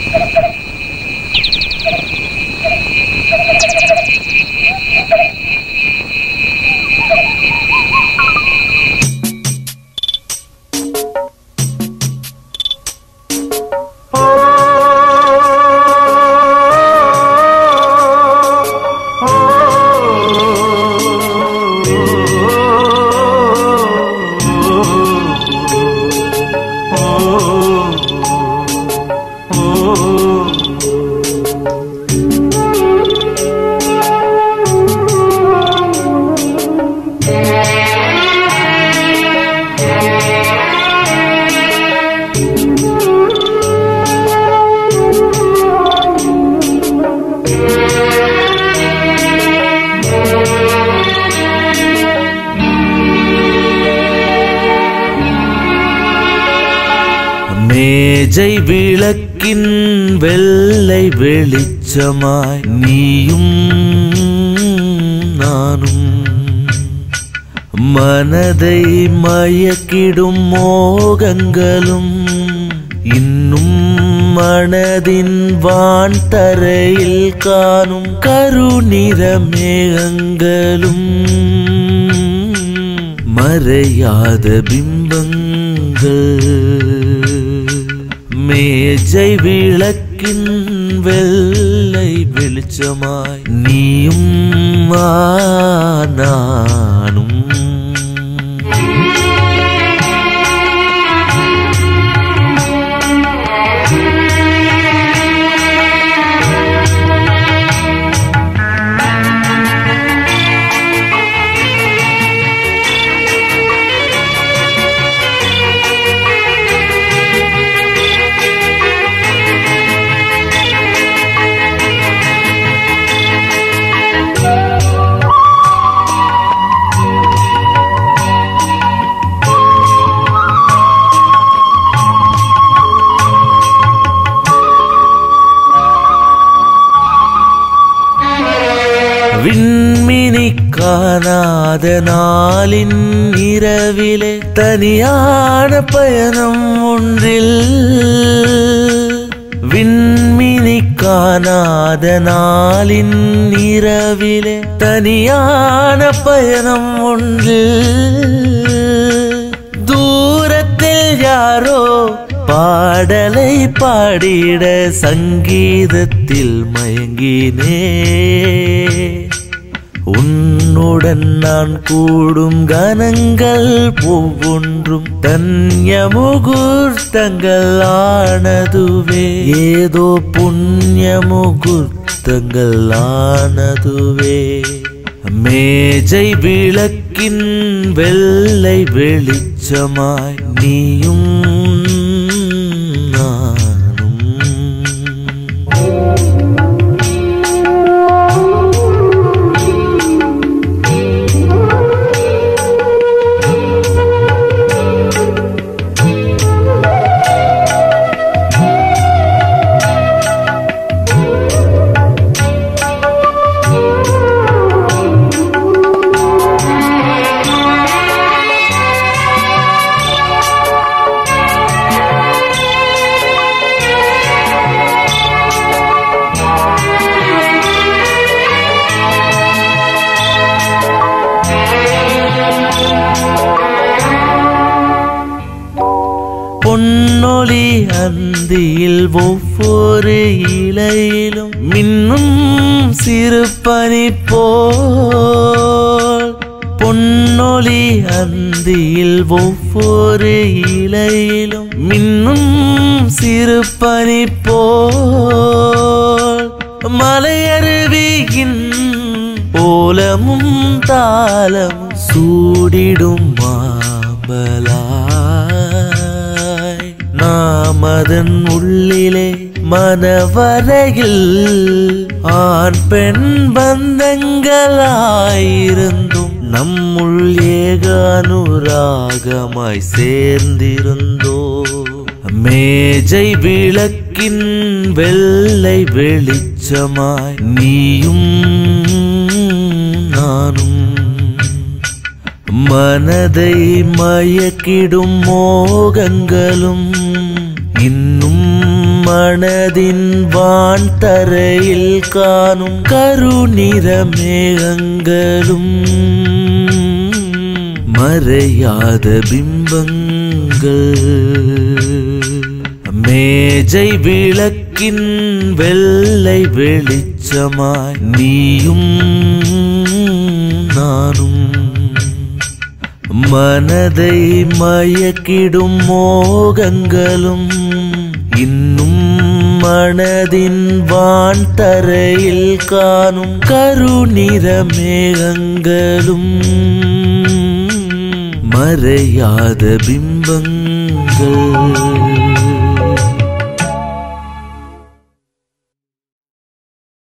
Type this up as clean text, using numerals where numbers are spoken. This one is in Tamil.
மேஜை விளக்கின் வெள்ளை வெளிச்சமாய் நீயும் நானும் மனதை மயக்கிடும் மோகங்களும் இன்னும் மனதின் வான் தரையில் காணும் கருநிற மேகங்களும் மறையாத பிம்பங்கள் மேஜை விளக்கின் வெள்ளை வெளிச்சமாய் நீயும் நானும் விண்மினி காணாத நாளின் இரவிலே தனியான பயணம் ஒன்றில் விண்மினி காணாத நாளின் இரவிலே தனியான பயணம் ஒன்றில் தூரத்தில் யாரோ பாடலை பாடிட சங்கீதத்தில் மயங்கினே உன்னுடன் நான் கூடும் கணங்கள் ஒவ்வொன்றும் தன்ய முகூர்த்தங்கள் ஆனதுவே ஏதோ புண்ணிய முகூர்த்தங்கள் ஆனதுவே மேஜை விளக்கின் வெள்ளை வெளிச்சமாய் நீயும் பொன்னொளி அந்தியில் ஒவ்வொரு இலையிலும் மின்னும் சிறு பனி போல் பொன்னொளி அந்தியில் ஒவ்வொரு இலையிலும் மின்னும் சிறு பனி போல் மலையருவியின் ஓலமும் தாளமும் சூடிடும் மாம்பலா நாம் அதன் உள்ளிலே மனவரையில் ஆண் பெண் பந்தங்களாயிருந்தும் நம்முள் ஏக அனுராகமாய் சேர்ந்திருந்தோ மேஜை விளக்கின் வெள்ளை வெளிச்சமாய் நீயும் நானும் மனதை மயக்கிடும் மோகங்களும் இன்னும் மனதின் வான் தரையில் காணும் கருநிற மேகங்களும் மறையாத பிம்பங்கள் மேஜை விளக்கின் வெள்ளை வெளிச்சமாய் நீயும் நானும் மனதை மயக்கிடும் மோகங்களும் இன்னும் மனதின் வான் தரையில் காணும் கருநிற மேகங்களும் மறையாத பிம்பங்கள்